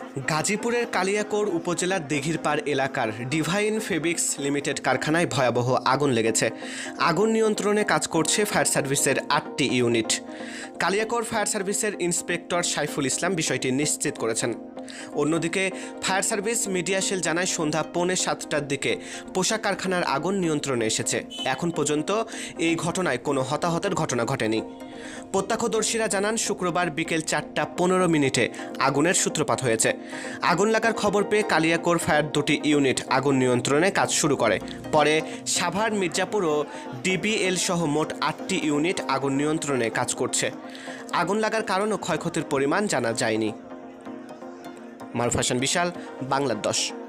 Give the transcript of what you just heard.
গাজীপুরের কালিয়াকৈর উপজেলার দিঘিরপাড় এলাকার ডিভাইন ফেব্রিক্স লিমিটেড কারখানায় ভয়াবহ আগুন লেগেছে। আগুন নিয়ন্ত্রণে কাজ করছে ফায়ার সার্ভিসের ৮টি ইউনিট। কালিয়াকৈর ফায়ার সার্ভিসের ইন্সপেক্টর সাইফুল ইসলাম বিষয়টি নিশ্চিত করেছেন। অন্যদিকে ফায়ার সার্ভিস মিডিয়া সেল জানায় সন্ধ্যা 6:45টার দিকে পোশাক কারখানার আগুন নিয়ন্ত্রণে এসেছে। এখন পর্যন্ত এই ঘটনায় কোনো হতাহতের ঘটনা ঘটেনি। প্রত্যক্ষদর্শীরা জানান শুক্রবার বিকেল 4:15 আগুনের সূত্রপাত হয়েছে। আগুন লাগার খবর পেয়ে কালিয়াকৈর ফায়ার 2টি ইউনিট আগুন নিয়ন্ত্রণে কাজ শুরু করে। পরে সাভার, মির্জাপুর ও ডিবিএল সহ মোট 8টি ইউনিট আগুন নিয়ন্ত্রণে কাজ করছে। আগুন লাগার কারণ ও ক্ষয়ক্ষতির পরিমাণ জানা যায়নি। মারুফ হাসান বিশাল, বাংলার 10।